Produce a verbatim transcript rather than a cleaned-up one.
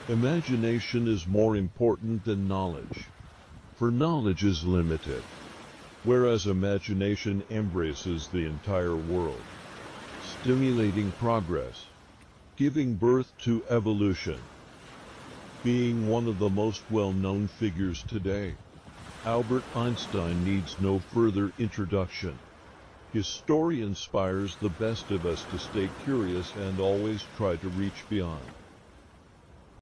Imagination is more important than knowledge, for knowledge is limited, whereas imagination embraces the entire world, stimulating progress, giving birth to evolution. Being one of the most well-known figures today, Albert Einstein needs no further introduction. His story inspires the best of us to stay curious and always try to reach beyond.